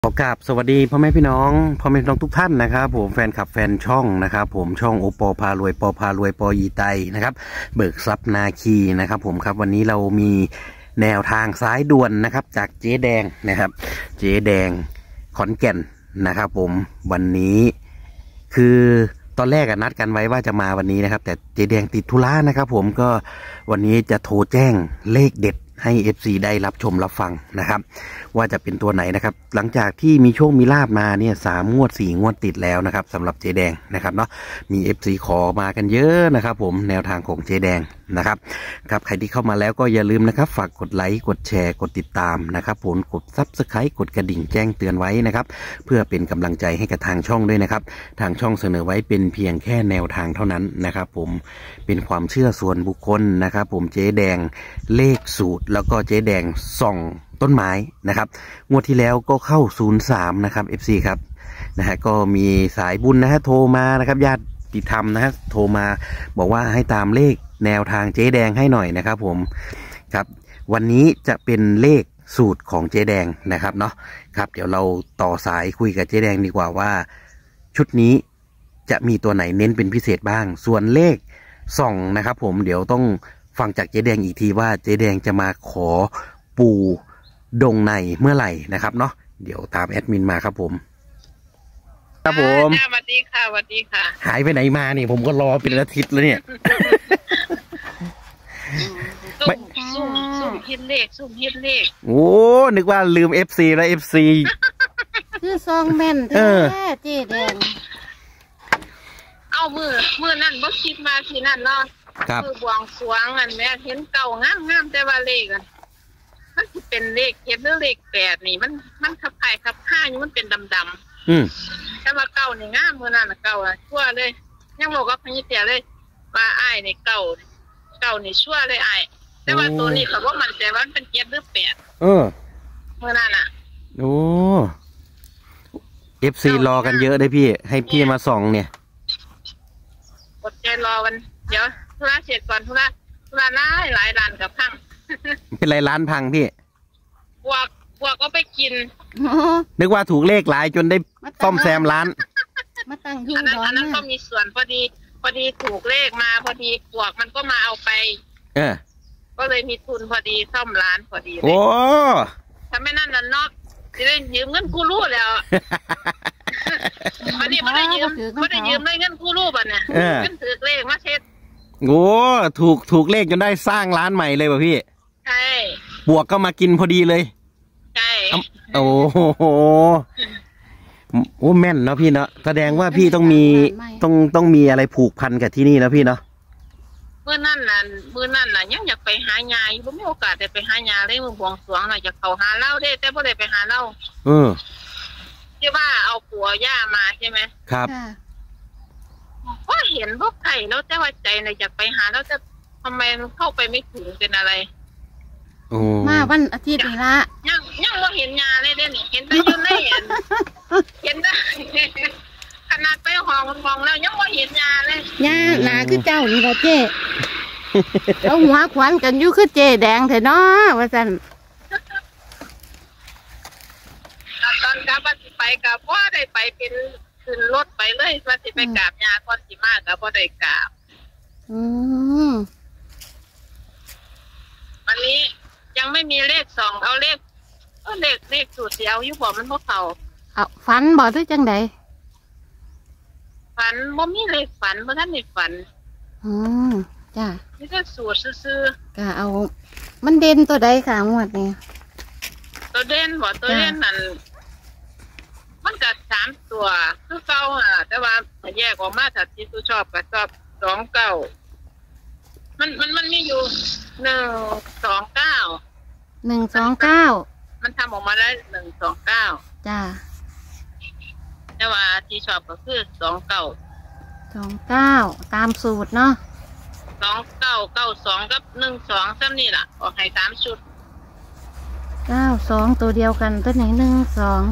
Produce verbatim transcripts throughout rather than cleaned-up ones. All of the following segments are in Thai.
ขอกราบสวัสดีพ่อแม่พี่น้องพ่อแม่พี่น้องทุกท่านนะครับผมแฟนคลับแฟนช่องนะครับผมช่องโอปอพารวยปอพารวยปอยีไตนะครับเบิกทรัพย์นาคีนะครับผมครับวันนี้เรามีแนวทางซ้ายด่วนนะครับจากเจ๊แดงนะครับเจ๊แดงขอนแก่นนะครับผมวันนี้คือตอนแรกนัดกันไว้ว่าจะมาวันนี้นะครับแต่เจ๊แดงติดธุระนะครับผมก็วันนี้จะโทรแจ้งเลขเด็ดให้ เอฟ ซี ได้รับชมรับฟังนะครับว่าจะเป็นตัวไหนนะครับหลังจากที่มีโชคมีลาบมาเนี่ยสามงวดสี่งวดติดแล้วนะครับสำหรับเจ๊แดงนะครับเนาะมี เอฟ ซี ขอมากันเยอะนะครับผมแนวทางของเจ๊แดงนะครับครับใครที่เข้ามาแล้วก็อย่าลืมนะครับฝากกดไลค์กดแชร์กดติดตามนะครับผมกดซับสไครต์กดกระดิ่งแจ้งเตือนไว้นะครับเพื่อเป็นกำลังใจให้กับทางช่องด้วยนะครับทางช่องเสนอไว้เป็นเพียงแค่แนวทางเท่านั้นนะครับผมเป็นความเชื่อส่วนบุคคลนะครับผมเจ๊แดงเลขสูตรแล้วก็เจ๊แดงส่องต้นไม้นะครับงวดที่แล้วก็เข้าศูนย์สามนะครับ เอฟ ซี ครับนะฮะก็มีสายบุญนะฮะโทรมานะครับญาติธรรมนะฮะโทรมาบอกว่าให้ตามเลขแนวทางเจ๊แดงให้หน่อยนะครับผมครับวันนี้จะเป็นเลขสูตรของเจ๊แดงนะครับเนาะครับเดี๋ยวเราต่อสายคุยกับเจ๊แดงดีกว่าว่าชุดนี้จะมีตัวไหนเน้นเป็นพิเศษบ้างส่วนเลขส่องนะครับผมเดี๋ยวต้องฟังจากเจ๊แดงอีกทีว่าเจ๊แดงจะมาขอปูดงในเมื่อไหร่นะครับเนาะเดี๋ยวตามแอดมินมาครับผมครับผมสวัสดีค่ะสวัสดีค่ะหายไปไหนมานี่ผมก็รอเป็นอาทิตย์แล้วเนี่ยสุ่มสุ่มสุ่มฮิตเลขสุ่มฮิตเลขโอ้นึกว่าลืม เอฟ ซี แล้ว เอฟ ซีคือซองแม่นแท้เจ๊แดงเอามือมือนั่นบ่คิดมาทีนั่นเนาะครับมือบวงสรวงอันแม่เห็นเก่างามงามแต่ว่าเลขอ่ะมันเป็นเลขเจ็ดหรือเลขแปดนี่มันมันขับไข่ขับข้าอยู่มันเป็นดำดำอืมแต่ว่าเก่านี่งามมือนั่นเก่าอ่ะชั่วเลยยังบอกว่าพญิเตียเลยว่าอ้ายนี่เก่าเก่านี่ชั่วเลยอ้ายแต่ว่าตัวนี้เขาว่ามันแต่ว่ามันเป็นเจ็ดหรือแปดเออมือนั่นอ่ะโอ้ เอฟ ซี รอกันเยอะเลยพี่ให้พี่มาส่องเนี่ยอดใจรอวันเดี๋ยวธุระเสร็จก่อนธุระธุระหลายหลายร้านกับพังเป็นไรร้านพังพี่บวกบวกก็ไปกินนึกว่าถูกเลขหลายจนได้ซ่อมแซมร้านมาตั้งยูอันนั้นร้อนอันนั้นก็มีส่วนพอดีพอดีถูกเลขมาพอดีบวกมันก็มาเอาไปเออก็เลยมีทุนพอดีซ่อมร้านพอดีเลยโอ้ถ้าไม่นั่นน่ะนอกจะได้ยืมเงินกู้รูปแล้ววันนี้ไม่ได้ยืมไม่ได้ยืมได้เงินกู้รูปอ่ะเนี่ยเงินถือเลขมาเช็ดโอ้ถูกถูกเลขจนได้สร้างร้านใหม่เลยป่ะพี่ใช่บวกก็มากินพอดีเลยใช่โอ้โหโอ้แม่นเนาะพี่เนาะแสดงว่าพี่ต้องมีต้องต้องมีอะไรผูกพันกับที่นี่นะพี่เนาะเมื่อนั่นน่ะเมื่อนั่นน่ะยังอยากไปหายายผมมีโอกาสได้ไปหายาเลยมือบวงสรวงน่ะอยากเขาหาเล่าได้แต่ไม่ได้ไปหาเล่าเออที่ว่าเอาผัวย่ามาใช่ไหมครับก็เห็นพวกไข่แล้วแต่ว่าใจเนี่ยอยากไปหาแล้วจะทำไมเข้าไปไม่ถึงเป็นอะไรมาวันอาทิตย์นี่ละยังยังว่าเห็นงานเลยเด้เนี่ยเห็นแต่ยืนไม่เห็นเห็นได้ขนาดไปห้องมองแล้วยังว่าเห็นงานเลยงาหนาคือเจ้านี่ละเจ๊เอาหัวขวัญกันอยู่คือเจ๊แดงเถอะเนาะว่าสันตอนกลับว่าไปกับว่าได้ไปเป็นขึ้นรถไปเลยว่าสิไปกราบยาก่อนสิมากกับว่าได้กราบอืมวันนี้ยังไม่มีเลขสองเอาเลขเอาเลขเลขสูตรเสียวอยู่บ่มันพวกเขาเอาฝันบ่ด้วยจังใดฝันบ่มีเลขฝันเพราะท่านไม่ฝันอืมจ้านี่ก็สูตรซื่อๆก็เอามันเด่นตัวใดค่ะงวดนี้ตัวเด่นบ่ตัวเด่นนั่นมันกัดสามตัวคือเก้าอ่ะแต่ว่าแยกออกมาถ้าที่ตัวชอบก็ชอบสองเก้ามันมันมันมีอยู่หนึ่งสองเก้าหนึ่งสองเก้ามันทำออกมาได้หนึ่งสองเก้าจ้าแต่ว่าที่ชอบก็คือสองเก้าสองเก้าตามสูตรเนาะสองเก้าเก้าสองกับหนึ่งสองซ้ำนี่แหละออกให้สามชุดเก้าสองตัวเดียวกันตัวไหนหนึ่งสอง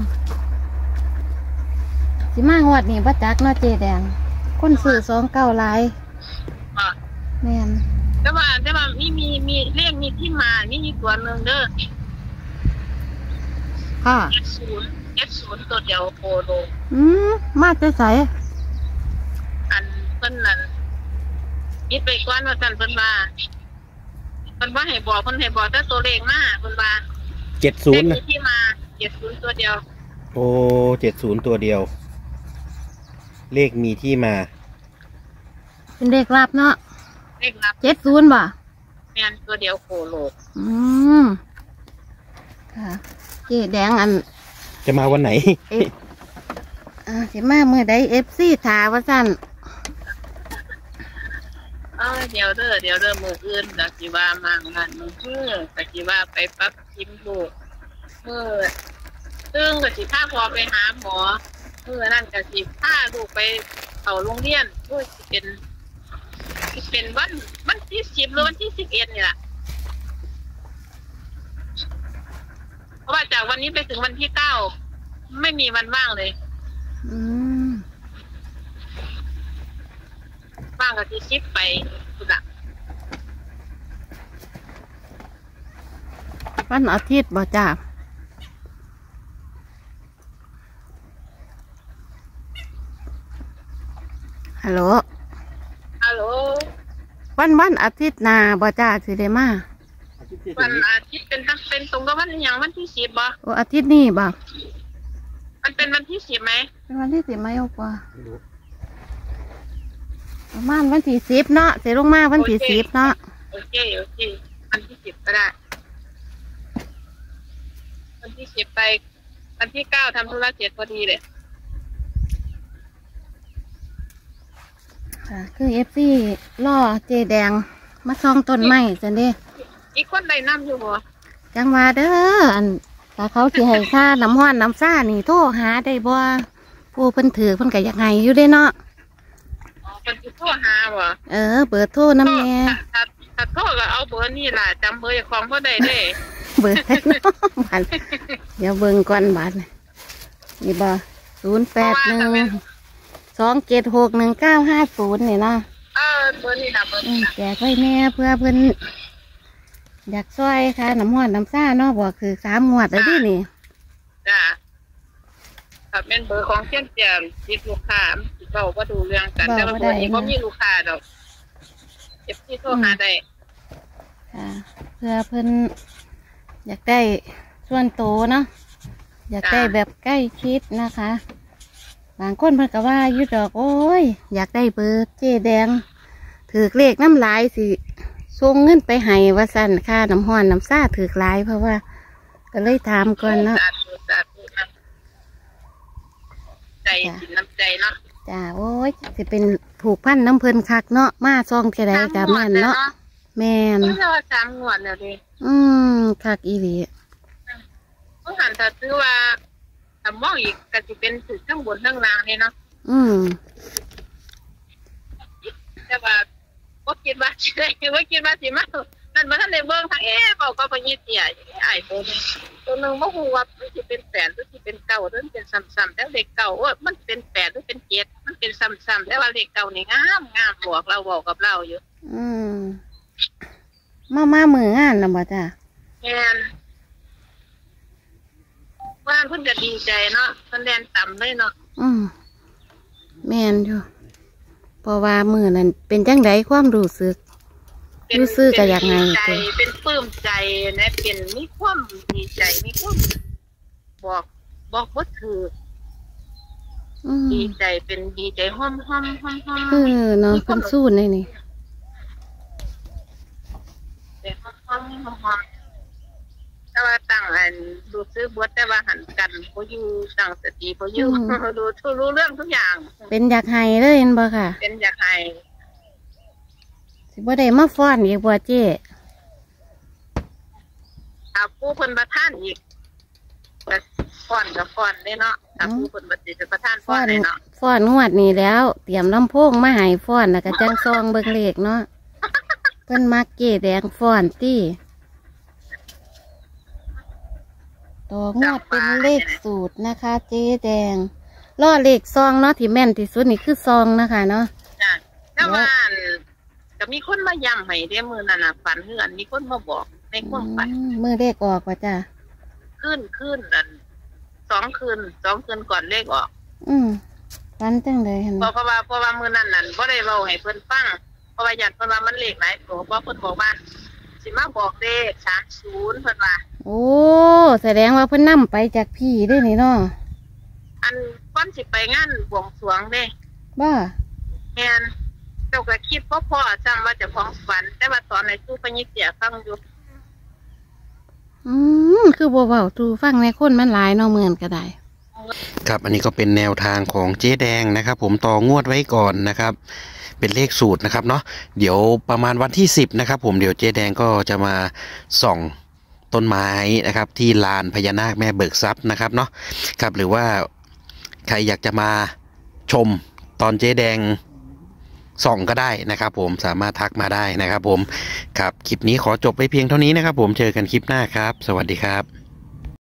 สิมางวดนี่วัดจักเนาะเจ๊แดงคนสื่อสองเก้าลายแม่นแต่ว่าแต่ว่ามีมีมีเลขมีที่มานี่มีตัวหนึ่งเด้อค่ะศูนย์จ็ดศูนย์ตัวเดียวโคโลอืมมาจะใส่อันเพิ่นนั่นยิดไปก่อนว่าซั่นเพิ่นว่าเพิ่นว่าให้บอกเพิ่นให้บอกแต่ตัวเลขมาเพิ่นว่าเจ็ดศูนย์เลนะขที่มาเจ็ดศูนย์ตัวเดียวโอ้เจ็ดศูนย์ตัวเดียว เลขมีที่มาเป็นเลขลับเนาะเลขนับเจ็ดศูนย์บ่แม่นตัวเดียวโคโลอืมค่ะเจ๊แดงอันจะมาวันไหนเอ๊ะอ่าสิมาเมื่อใดเอฟซีถาว่าสั่นเออเดี๋ยวเด้อเดี๋ยวเด้อมื้ออื่นก็สิว่ามางานมื้อคือก็สิว่าไปปักชิมลูกมื้อซึ่งก็สิพาพ่อไปหาหมอมื้อนั้นก็สิพาลูกไปเข้าโรงเรียนโอ้ยสิเป็นสิเป็นวันวันที่สิบหรือวันที่สิบเอ็ดนี่ล่ะเพราะว่าจากวันนี้ไปถึงวันที่เก้าไม่มีวันว่างเลยอืมว่างก็สิชิปไปสุดละวันอาทิตย์บ่จ้าฮัลโหลฮัลโหลวันวันอาทิตย์หนาบ่จ้าสิได้มาวันอาทิตย์เป็นตั้งเป็นตรงกับวันอย่างวันที่สิบบ่โอ้อาทิตย์นี้บ่มันเป็นวันที่สิบไหมเป็นวันที่สิบไหมโอ้กว่าประมาณวันที่สิบเนาะเสียลงมาวันที่สิบเนาะโอเคโอเควันที่สิบก็ได้วันที่สิบไปวันที่เก้าทำธุระเสร็จพอดีเลยค่ะคือเอฟซีล่อเจแดงมาซองต้นไม้จันเด้อีกคนใดน้ำอยู่บ่จังว่าเด้ออันถ้าเขาสิให้ค่าน้ำห้อนน้ำซ่านี่โทรหาได้บ่ผู้เพิ่นถือเพิ่นก็อยากให้อยู่เด้เนาะอ๋อคนที่โทรหาบ่เออเบอร์โทรน้ำแน่ถ้าถ้าโทรก็เอาเบอร์นี่ล่ะจำเบอร์ของพ่อได้เด้เบอร์ได้เนาะบัดเดี๋ยวเบิ่งก่อนบัดนี่บ่ศูนย์แปดหนึ่งสองเจ็ดหกหนึ่งเก้าห้าศูนย์นี่เนาะเออเบอร์นี่ล่ะเบอร์อืนี่มล่ะแจกไว้แน่เพื่อเพิ่นอยากซอยค่ะน้ำห้อนน้ำซ่าเนาะบอกคือสามงวดแล้วดินี่จ้าถ้าเป็นเบอร์ของเชียนเจียมติดลูกค้าเราก็ดูเรื่องกันแต่ว่าเบอร์นี้บ่มีลูกค้าดอกเก็บที่โทรหาได้ค่ะเพื่อเพิ่นอยากได้ส่วนโตเนาะอยากได้แบบใกล้ชิดนะคะ บางคนเพิ่นก็ว่าอยุดอกโอ้ยอยากได้เบอร์เจ๊แดงถือเลขน้ำลายสิส่งเงินไปให้ว่าสั่นค่าน้ำห้อนน้ำซ่าถือหลายเพราะว่า ก็เลยถามก่อนเนาะสาธุสาธุนะใจสินน้ำใจเนาะจ้าโอ้ยสิเป็นผูกพันน้ำเพิ่นคักเนาะมาซองเท่าไรกับแม่นเนาะแม่นเพิ่งว่าสามงวดแล้วดิอืมคักอีหลีเพิ่งหันถ้าซื้อว่าถ้ามองอีกก็จะเป็นสุดทั้งบนทั้งล่างนี่เนาะอืมแต่ว่าบ่คิดว่าสิได้บ่คิดว่าสิมานั่นบ่ทันได้เบิ่งทางเอ๊ะบอกก็บ่ยิดเสียไอ้ตัวนึงตัวนึงบ่ฮู้ว่ามันสิเป็นแปดหรือสิเป็นเก้าหรือเป็นซ้ำๆแต่เลขเก้าว่ามันเป็นแปดหรือเป็นเจ็ดมันเป็นซ้ำๆแต่ว่าเลขเก้านี่งามงามบอกเราบอกกับเราอยู่อืมมามามืองานนะบ่จ้าแม่นว่าเพิ่นก็ดีใจเนาะเพิ่นแล่นต่ำเลยเนาะอืมแม่นอยู่เพราะว่ามือนั้นเป็นจังไดความรู้สึกเป็นรู้สึกก็อยากไงเป็นดีใจตัวเป็นปลื้มใจนะเป็นมีความดีใจมีความบอกบอกบ่ถูกอืมดีใจเป็นดีใจห้อมห้อมห้อมห้อมเออเนาะเป็นสู้ในนี่เป็นห้อมห้อมห้อมห้อมแต่ว่าตั้งอันดูซื้อบทแต่ว่าหันกันบ่อยู่ตั้งสติบ่อยู่ดูทุกรู้เรื่องทุกอย่างเป็นอยากให้เลยเห็นบ่ค่ะเป็นอยากให้สิบ่ได้มาฟ้อนอีกบ่เจ๊ถ้าผู้เพิ่นประทานอีกก็ฟ้อนก็ฟ้อนได้เนาะถ้าผู้เพิ่นบ่สิประทานฟ้ฟ้ออน นได้เนาะฟ้อนงวดนี้แล้ว เตรียมลำโพงมาให้ฟ้อนแล้วก็จังซองเบิ่งเลขเนาะเพิ่นมักเจ๊แดงฟ้อนติต่องวดเป็นเลขสูตรนะคะ เจ๊แดงล่อเลขซองเนาะที่แม่นที่สุดนี่คือซองนะคะเนาะจ้ะแต่ว่าอันก็มีคนมาย้ำให้เด้มื้อนั้นน่ะฝันเฮือนมีคนมาบอกในความฝันอืมมือเลขออกว่าจ้ะขึ้นขึ้นอันสองคืนสองคืนก่อนเลขออกอืมฝันจังเลยเห็นเพบ่ราะเพราะว่าเพราะว่ามื้อนั้นนั่นบ่ได้เว้าให้เพิ่นฟังเพราะว่าญาติเพิ่นว่ามันเลขหลายตัวเพราะเพิ่นบอกว่าสิมาบอกเลขสามสิบเพิ่นว่าโอ้แสดงว่าเพิ่นนำไปจากพี่เด้นี่เนาะอันก่อนสิไปงานบวงสรวงเด้บ้าแม่นเจ้าก็คิดพ่อๆจำว่าเจะของฝัน แต่ว่าตอนไหนสู้พญิเสียฟังอยู่อืมคือบ่เว้าตูฟังในคนมันหลายเนาะเหมือนก็ได้ครับอันนี้ก็เป็นแนวทางของเจ๊แดงนะครับ ผมต่องวดไว้ก่อนนะครับ เป็นเลขสูตรนะครับเนาะเดี๋ยวประมาณวันที่สิบนะครับ ผมเดี๋ยวเจ๊แดงก็จะมาส่องต้นไม้นะครับ ที่ลานพญานาคแม่เบิกทรัพย์นะครับเนาะครับหรือว่าใครอยากจะมาชมตอนเจ๊แดงส่องก็ได้นะครับ ผมสามารถทักมาได้นะครับ ผมครับคลิปนี้ขอจบไว้เพียงเท่านี้นะครับ ผมเจอกันคลิปหน้าครับ สวัสดีครับ